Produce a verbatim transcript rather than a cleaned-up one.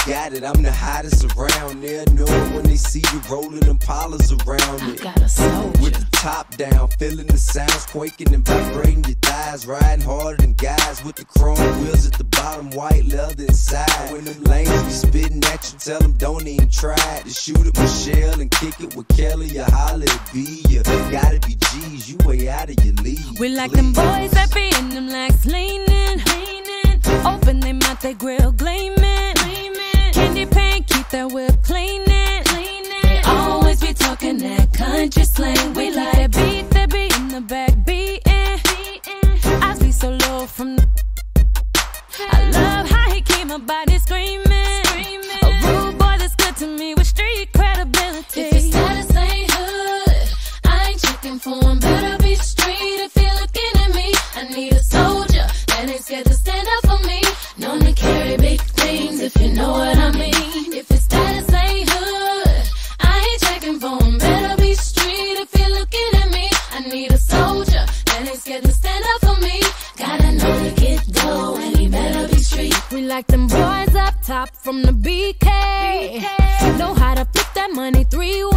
got it, I'm the hottest around. They'll know it when they see you rolling them polars around it. I got a soldier. With the top down, feeling the sounds quaking and vibrating your thighs. Riding harder than guys with the chrome wheels at the bottom, white leather inside. When them lanes be spitting at you, tell them don't even try to shoot at Michelle and kick it with Kelly or holler at B. You gotta be G's, you way out of your league. We like them boys that be in them legs leaning, leaning. Open they mouth, they grill gleaming, gleaming. Candy paint, keep that whip cleaning, cleaning. They always be talking that country slang. We like that beat, that beat in the back beating. I be so low from the I love how he keep my body screaming, screaming. A rude boy that's good to me with street credibility. If his status ain't hood, I ain't checking for him. Better be street if you're looking at me. I need a soldier that ain't scared to stand up for me. Known to carry big things if you know what I mean. If his status ain't hood, I ain't checking for him. Better be street if you're looking at me. I need a soldier that ain't scared to stand up for me. Gotta know to get dough and he better be street. We like them boys up top from the B K, B K. Know how to flip that money three